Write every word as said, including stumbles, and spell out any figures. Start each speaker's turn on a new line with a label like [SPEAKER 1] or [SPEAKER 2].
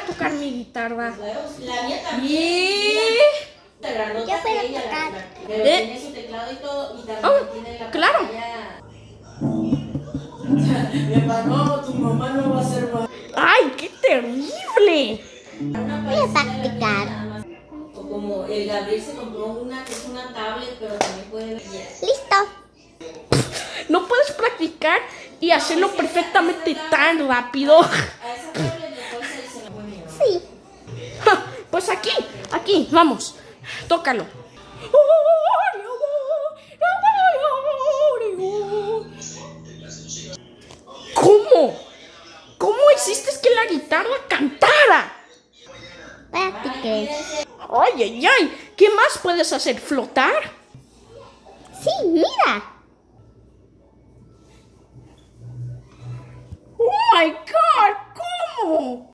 [SPEAKER 1] tocar mi guitarra.
[SPEAKER 2] La mía también.
[SPEAKER 1] Y...
[SPEAKER 2] Yo
[SPEAKER 3] puedo tocar.
[SPEAKER 2] Pero
[SPEAKER 1] ¿Eh?
[SPEAKER 2] tiene su teclado y todo. Y también
[SPEAKER 1] Oh,
[SPEAKER 2] tiene la
[SPEAKER 1] claro.
[SPEAKER 2] pantalla. Mi papá, no, tu mamá no va a hacer mal.
[SPEAKER 1] ¡Ay, qué terrible!
[SPEAKER 2] Voy
[SPEAKER 3] a practicar.
[SPEAKER 2] O como el Gabriel se compró una que es una tablet, pero también puede ver.
[SPEAKER 3] Listo.
[SPEAKER 1] No puedes practicar y hacerlo perfectamente tan rápido.
[SPEAKER 2] A esa tablet le puedes hacer la buena.
[SPEAKER 3] Sí.
[SPEAKER 1] Ja, pues aquí, aquí, vamos. Tócalo. ¿Cómo? ¿Cómo hiciste que la guitarra cantara?
[SPEAKER 3] Practiqué.
[SPEAKER 1] Ay, ay, ay. ¿Qué más puedes hacer? ¿Flotar?
[SPEAKER 3] Sí, mira.
[SPEAKER 1] Oh my God, ¿cómo?